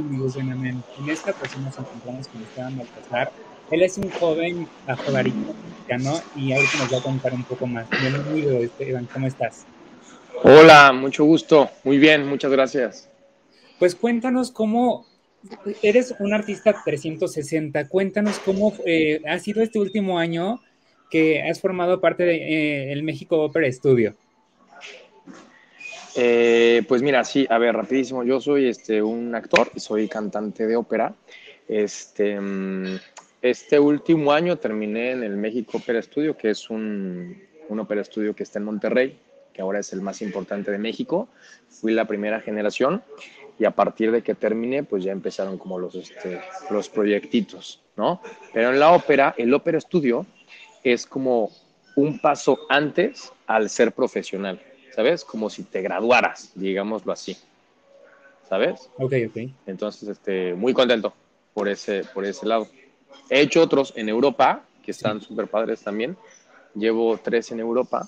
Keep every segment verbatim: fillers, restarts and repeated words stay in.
amigos de Namen. En esta ocasión nos encontramos con Esteban Baltasar. Él es un joven bajo barítono mexicano y ahorita nos va a contar un poco más. Bienvenido, Esteban, ¿cómo estás? Hola, mucho gusto. Muy bien, muchas gracias. Pues cuéntanos cómo, eres un artista trescientos sesenta, cuéntanos cómo eh, ha sido este último año que has formado parte del de, eh, México Opera Studio. Eh, pues mira, sí, a ver, rapidísimo. Yo soy este, un actor, soy cantante de ópera. Este, mm, este último año terminé en el México Opera Studio, que es un, un opera estudio que está en Monterrey, que ahora es el más importante de México. Fui la primera generación y a partir de que terminé, pues ya empezaron como los, este, los proyectitos, ¿no? Pero en la ópera, el Opera Studio es como un paso antes al ser profesional, ¿sabes? Como si te graduaras, digámoslo así, ¿sabes? Ok, ok. Entonces, este, muy contento por ese, por ese lado. He hecho otros en Europa, que Sí. están súper padres también. Llevo tres en Europa.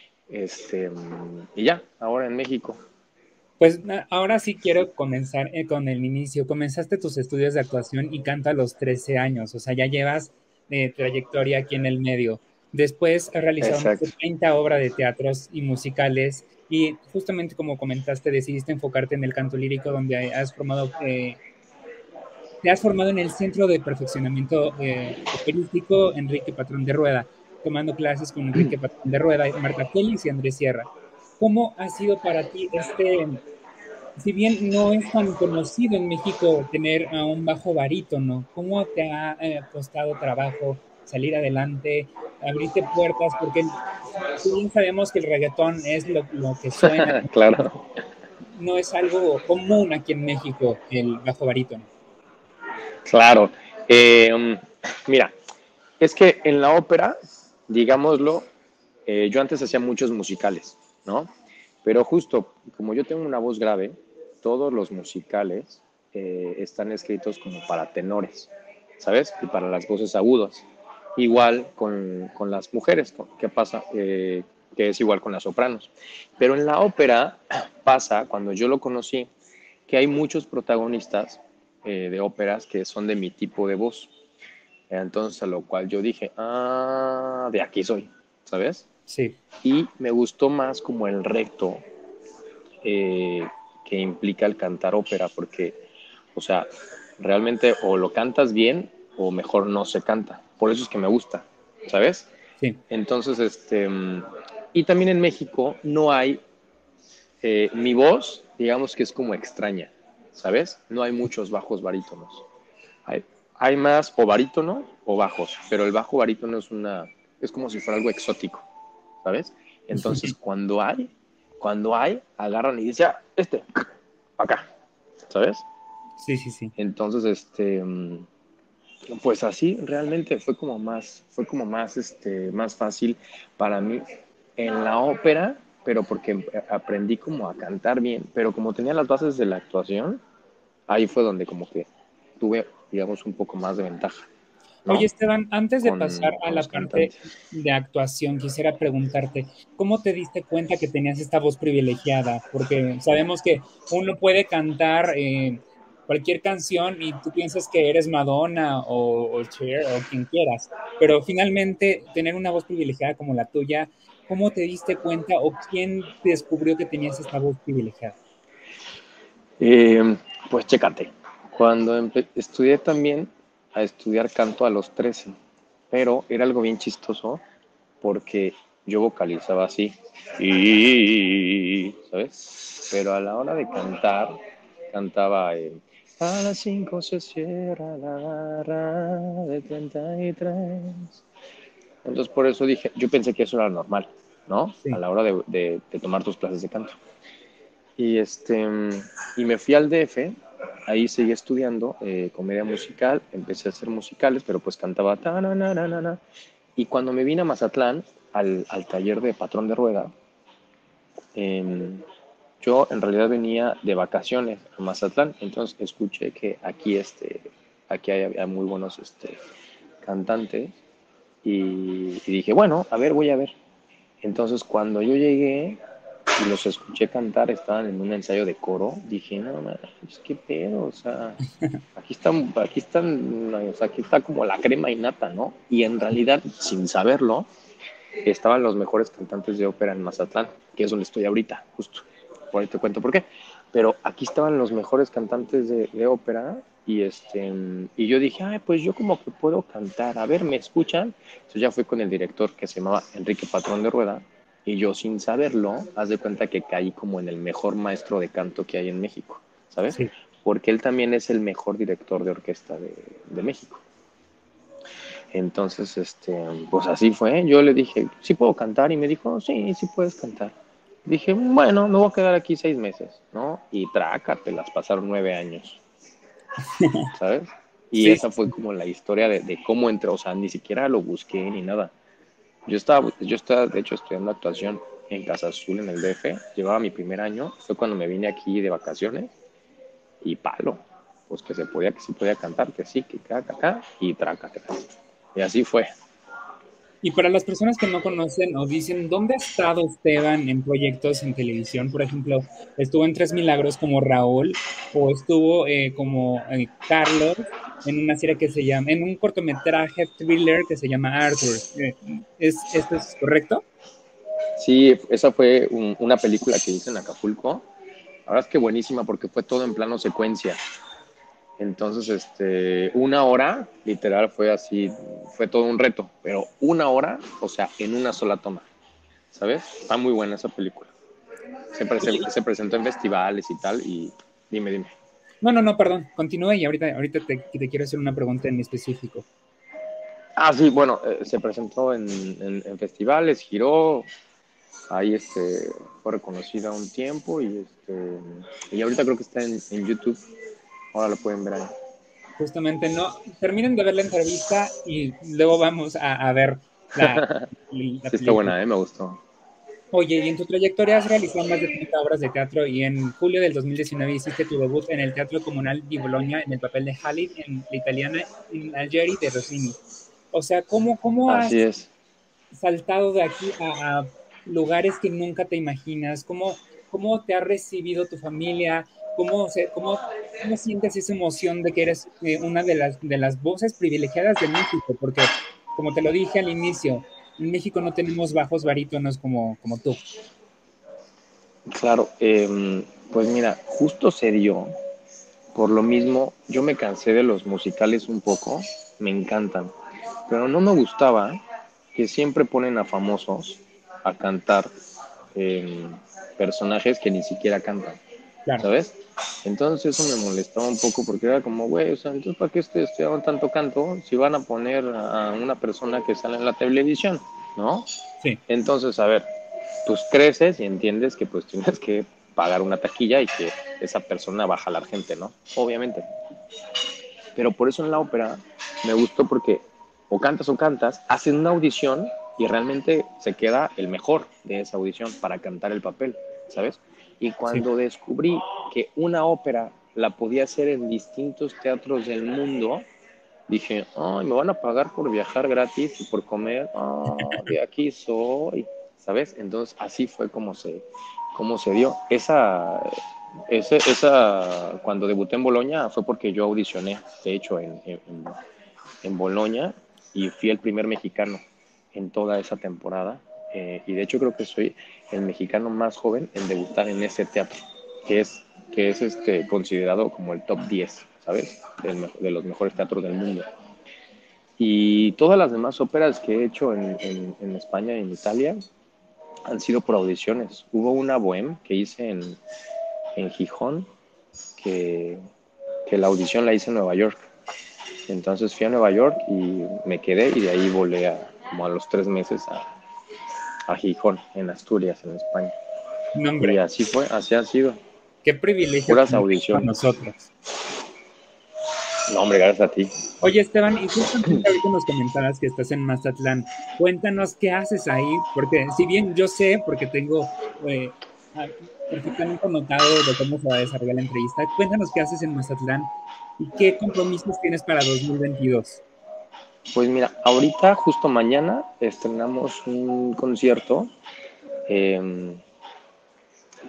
Este, y ya, ahora en México. Pues ahora sí quiero comenzar eh, con el inicio. Comenzaste tus estudios de actuación y canta a los trece años, o sea, ya llevas eh, trayectoria aquí en el medio. Después has realizado más de Exacto. treinta obras de teatros y musicales y justamente como comentaste, decidiste enfocarte en el canto lírico donde has formado, eh, te has formado en el Centro de Perfeccionamiento eh, Operístico Enrique Patrón de Rueda, tomando clases con Enrique Patrón de Rueda, Marta Félix y Andrés Sierra. ¿Cómo ha sido para ti este, si bien no es tan conocido en México tener a un bajo barítono, ¿cómo te ha eh, costado trabajo salir adelante, abrirte puertas? Porque si bien sabemos que el reggaetón es lo, lo que suena, Claro. no es algo común aquí en México, el bajo barítono. Claro. Eh, um, mira, es que en la ópera, digámoslo, eh, yo antes hacía muchos musicales, ¿no? Pero justo como yo tengo una voz grave, todos los musicales eh, están escritos como para tenores, ¿sabes? Y para las voces agudas. Igual con, con las mujeres, ¿qué pasa? Eh, que es igual con las sopranos. Pero en la ópera pasa, cuando yo lo conocí, que hay muchos protagonistas eh, de óperas que son de mi tipo de voz. Entonces, a lo cual yo dije, ah, de aquí soy, ¿sabes? Sí, Y me gustó más como el reto eh, que implica el cantar ópera, porque, o sea, realmente o lo cantas bien o mejor no se canta. Por eso es que me gusta, ¿sabes? sí. Entonces, este, y también en México no hay, eh, mi voz, digamos que es como extraña, ¿sabes? No hay muchos bajos barítonos. Hay, hay más o barítono o bajos, pero el bajo barítono es una, es como si fuera algo exótico, ¿sabes? Entonces, cuando hay, cuando hay, agarran y dicen, ah, este, acá, ¿sabes? Sí, sí, sí. Entonces, este, pues así realmente fue como más, fue como más, este, más fácil para mí en la ópera, pero porque aprendí como a cantar bien, pero como tenía las bases de la actuación, ahí fue donde como que tuve, digamos, un poco más de ventaja, Oye, ¿no? Esteban, antes de pasar Con, a con la los parte cantantes. de actuación, quisiera preguntarte, ¿cómo te diste cuenta que tenías esta voz privilegiada? Porque sabemos que uno puede cantar eh, cualquier canción y tú piensas que eres Madonna o, o Cher o quien quieras, pero finalmente tener una voz privilegiada como la tuya, ¿cómo te diste cuenta o quién descubrió que tenías esta voz privilegiada? Eh, pues chécate, cuando empe- estudié también a estudiar canto a los trece, pero era algo bien chistoso porque yo vocalizaba así, y, ¿sabes? Pero a la hora de cantar, cantaba eh, a las cinco se cierra la barra de treinta y tres. Entonces por eso dije, yo pensé que eso era normal, ¿no? A Sí. la hora de, de, de tomar tus clases de canto. Y, este, y me fui al D F, ahí seguí estudiando eh, comedia musical, empecé a hacer musicales, pero pues cantaba ta na na na na na. Y cuando me vine a Mazatlán, al, al taller de patrón de rueda, eh, yo en realidad venía de vacaciones a Mazatlán, entonces escuché que aquí, este, aquí hay, hay muy buenos este, cantantes y, y dije, bueno, a ver, voy a ver. Entonces cuando yo llegué, y los escuché cantar, estaban en un ensayo de coro, dije, no, no, qué pedo, o sea, aquí están, aquí están, o sea, aquí está como la crema innata, ¿no? Y en realidad, sin saberlo, estaban los mejores cantantes de ópera en Mazatlán, que es donde estoy ahorita, justo. Por ahí te cuento por qué. Pero aquí estaban los mejores cantantes de, de ópera y este y yo dije, ay, pues yo como que puedo cantar, a ver, ¿me escuchan? Entonces ya fui con el director que se llamaba Enrique Patrón de Rueda y yo sin saberlo, haz de cuenta que caí como en el mejor maestro de canto que hay en México, ¿sabes? Sí. Porque él también es el mejor director de orquesta de, de México. Entonces, este, pues así fue. Yo le dije, ¿sí puedo cantar? Y me dijo, sí, sí puedes cantar. Dije, bueno, me voy a quedar aquí seis meses, ¿no? Y trácate, las pasaron nueve años, ¿sabes? Y Sí, esa fue como la historia de, de cómo entré, o sea, ni siquiera lo busqué ni nada. Yo estaba, yo estaba, de hecho, estudiando actuación en Casa Azul, en el D F. Llevaba mi primer año, fue cuando me vine aquí de vacaciones y palo, pues que se podía, que sí podía cantar, que sí, que acá, acá, y trácate. Y así fue. y para las personas que no conocen o dicen, ¿dónde ha estado Esteban en proyectos en televisión? Por ejemplo, estuvo en Tres Milagros como Raúl o estuvo eh, como eh, Carlos en una serie que se llama, en un cortometraje thriller que se llama Arthur. Eh, ¿es, ¿Esto es correcto? Sí, esa fue un, una película que hice en Acapulco. La verdad es que buenísima porque fue todo en plano secuencia. Entonces, este, una hora, literal, fue así, fue todo un reto, pero una hora, o sea, en una sola toma, ¿sabes? Está muy buena esa película. Se, presen- Oye, se presentó en festivales y tal, y dime, dime. no, no, no, perdón, continúe y ahorita, ahorita te, te quiero hacer una pregunta en específico. Ah, sí, bueno, eh, se presentó en, en, en festivales, giró, ahí este, fue reconocida un tiempo y, este, y ahorita creo que está en, en YouTube, ahora lo pueden ver ahí. Justamente no, terminen de ver la entrevista y luego vamos a, a ver la, la Sí, está película. buena, ¿eh? Me gustó. Oye, y en tu trayectoria has realizado más de treinta obras de teatro y en julio del dos mil diecinueve hiciste tu debut en el Teatro Comunal di Bologna en el papel de Halid en la italiana In Algeri de Rossini. O sea, ¿cómo, cómo has Así es. saltado de aquí a, a lugares que nunca te imaginas? ¿Cómo, cómo te ha recibido tu familia? ¿Cómo, se, cómo, cómo sientes esa emoción de que eres eh, una de las, de las voces privilegiadas de México? Porque, como te lo dije al inicio, en México no tenemos bajos barítonos como, como tú. Claro, eh, pues mira, justo se dio. Por lo mismo, yo me cansé de los musicales un poco, me encantan, pero no me gustaba que siempre ponen a famosos a cantar eh, personajes que ni siquiera cantan, Claro. ¿sabes? Entonces eso me molestaba un poco porque era como, güey, o sea, entonces ¿para qué estoy estudiando tanto canto si van a poner a una persona que sale en la televisión, ¿no? Sí. Entonces, a ver, pues creces y entiendes que pues tienes que pagar una taquilla y que esa persona va a jalar gente, ¿no? Obviamente. Pero por eso en la ópera me gustó porque o cantas o cantas, hacen una audición y realmente se queda el mejor de esa audición para cantar el papel, ¿sabes? Y Sí. cuando descubrí que una ópera la podía hacer en distintos teatros del mundo, dije, ay, me van a pagar por viajar gratis y por comer, ah, de aquí soy, ¿sabes? Entonces así fue como se, como se dio. Esa, ese, esa, cuando debuté en Boloña fue porque yo audicioné, de hecho, en, en, en Boloña y fui el primer mexicano en toda esa temporada. Eh, y de hecho creo que soy el mexicano más joven en debutar en ese teatro, que es, que es este, considerado como el top diez, ¿sabes? Del, de los mejores teatros del mundo. Y todas las demás óperas que he hecho en, en, en España y en Italia han sido por audiciones. Hubo una Bohème que hice en, en Gijón, que, que la audición la hice en Nueva York. Entonces fui a Nueva York y me quedé y de ahí volé a, como a los tres meses a, a Gijón, en Asturias, en España. No, Y hombre, así fue, así ha sido. qué privilegio Puras tener con audiciones. nosotros. No, hombre, gracias a ti. Oye, Esteban, y justamente ahorita nos comentabas que estás en Mazatlán. Cuéntanos qué haces ahí, porque si bien yo sé, porque tengo eh, ah, perfectamente anotado de cómo se va a desarrollar la entrevista, cuéntanos qué haces en Mazatlán y qué compromisos tienes para dos mil veintidós. Pues mira, ahorita, justo mañana, estrenamos un concierto. Eh,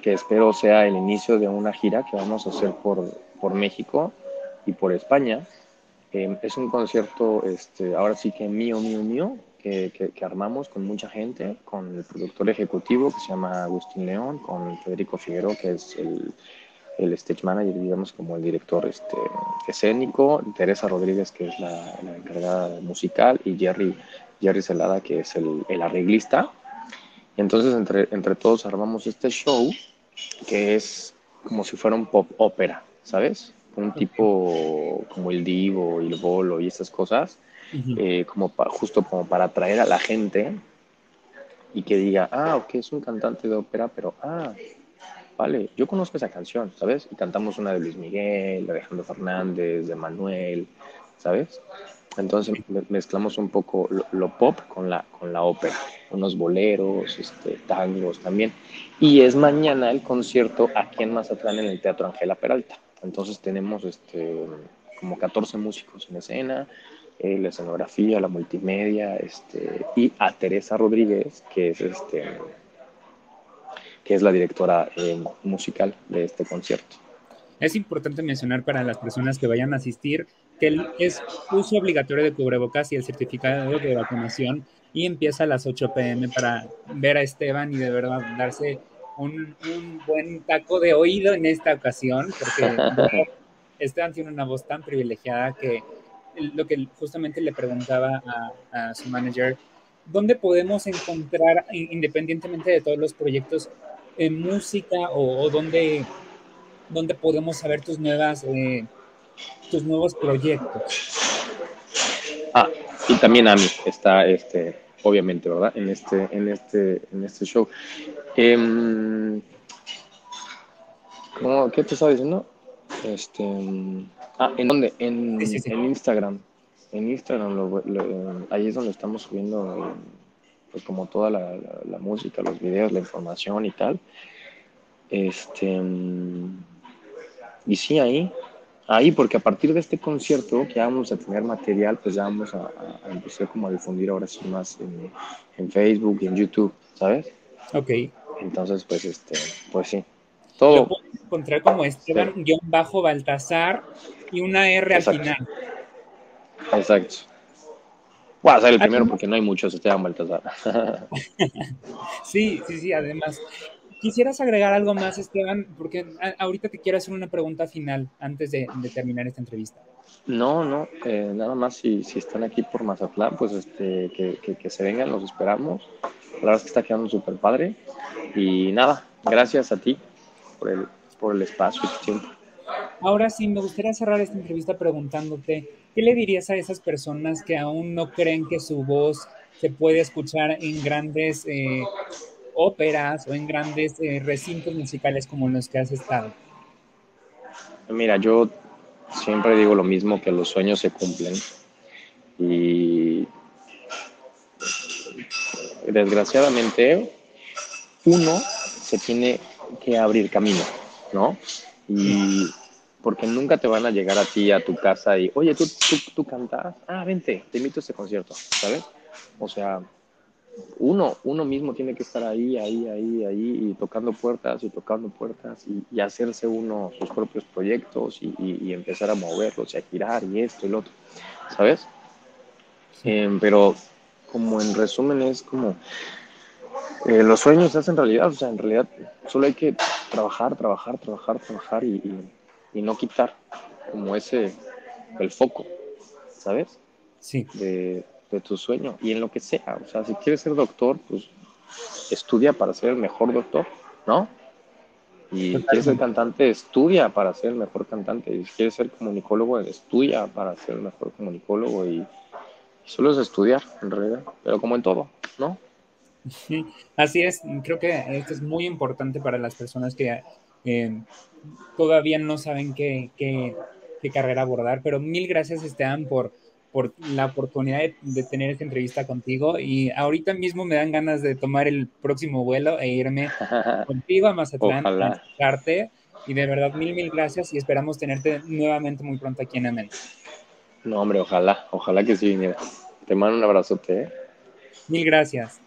que espero sea el inicio de una gira que vamos a hacer por, por México y por España. Eh, es un concierto, este, ahora sí que mío, mío, mío, que, que, que armamos con mucha gente, con el productor ejecutivo que se llama Agustín León, con Federico Figueroa, que es el, el stage manager, digamos, como el director este, escénico, Teresa Rodríguez, que es la, la encargada musical, y Jerry, Jerry Celada, que es el, el arreglista. Entonces, entre, entre todos armamos este show que es como si fuera un pop ópera, ¿sabes? Un tipo como el Divo y el Bolo y estas cosas, Ujú. eh, como pa, justo como para atraer a la gente y que diga, ah, ok, es un cantante de ópera, pero, ah, vale, yo conozco esa canción, ¿sabes? Y cantamos una de Luis Miguel, de Alejandro Fernández, de Manuel, ¿sabes? Entonces mezclamos un poco lo, lo pop con la, con la ópera, unos boleros, este, tangos también. Y es mañana el concierto aquí en Mazatlán en el Teatro Ángela Peralta. Entonces tenemos este, como catorce músicos en escena, eh, la escenografía, la multimedia, este, y a Teresa Rodríguez, que es este, que es la directora eh, musical de este concierto. Es importante mencionar para las personas que vayan a asistir que el- es uso obligatorio de cubrebocas y el certificado de vacunación y empieza a las ocho p m para ver a Esteban y de verdad darse un, un buen taco de oído en esta ocasión, porque de verdad, Esteban tiene una voz tan privilegiada que lo que justamente le preguntaba a, a su manager, ¿dónde podemos encontrar, independientemente de todos los proyectos, en música o, o dónde donde podemos saber tus nuevas, eh, tus nuevos proyectos? Ah, y también Ami está, este, obviamente, ¿verdad? En este, en este, en este show. Eh, ¿cómo- ¿Qué te estaba diciendo? Este, ah, ¿en dónde? Sí, sí, En, sí. en Instagram. En Instagram, lo- lo- ahí es donde estamos subiendo, pues, como toda la, la- la música, los videos, la información y tal. Este, y sí, ahí, ahí, porque a partir de este concierto que ya vamos a tener material, pues ya vamos a, a- a empezar como a difundir ahora sí más en, en Facebook y en YouTube, ¿sabes? Ok. Entonces, pues, este, pues sí, Lo todo, puedes encontrar como espero. Esteban-Baltasar y una R al Exacto, final. exacto. Voy a ser el primero Además, porque no hay muchos Esteban Baltasar. sí, sí, sí, además. ¿Quisieras agregar algo más, Esteban? Porque a- ahorita te quiero hacer una pregunta final antes de, de terminar esta entrevista. No, no, eh, nada más si, si están aquí por Mazatlán, pues este, que, que, que se vengan, los esperamos. La verdad es que está quedando súper padre. Y nada, gracias a ti por el, por el espacio y tu tiempo. Ahora sí, me gustaría cerrar esta entrevista preguntándote, ¿qué le dirías a esas personas que aún no creen que su voz se puede escuchar en grandes eh, óperas o en grandes eh, recintos musicales como en los que has estado? Mira, yo siempre digo lo mismo, que los sueños se cumplen. Y desgraciadamente uno se tiene que abrir camino, ¿no? Y porque nunca te van a llegar a ti, a tu casa y, oye, ¿tú, tú, tú cantas? Ah, vente, te invito a este concierto, ¿sabes? O sea, uno, uno mismo tiene que estar ahí, ahí, ahí, ahí, y tocando puertas y tocando puertas y, y hacerse uno sus propios proyectos y, y, y empezar a moverlos y a girar y esto y lo otro, ¿sabes? Sí, Eh, pero como en resumen es como eh, los sueños se hacen realidad, o sea, en realidad solo hay que trabajar, trabajar, trabajar, trabajar y, y, y no quitar como ese, el foco, ¿sabes? sí, De, de tu sueño y en lo que sea, o sea, si quieres ser doctor, pues estudia para ser el mejor doctor, ¿no? Y quieres ser totalmente. cantante, estudia para ser el mejor cantante. Y si quieres ser comunicólogo, estudia para ser el mejor comunicólogo. Y, y solo es estudiar, en realidad, pero como en todo, ¿no? Sí, así es, creo que esto es muy importante para las personas que eh, todavía no saben qué, qué, qué carrera abordar, pero mil gracias, Esteban, por, por la oportunidad de, de tener esta entrevista contigo y ahorita mismo me dan ganas de tomar el próximo vuelo e irme contigo a Mazatlán a Ojalá. escucharte y de verdad mil, mil gracias y esperamos tenerte nuevamente muy pronto aquí en Amén. No, hombre, ojalá, ojalá que sí viniera. Te mando un abrazote, ¿eh? Mil gracias.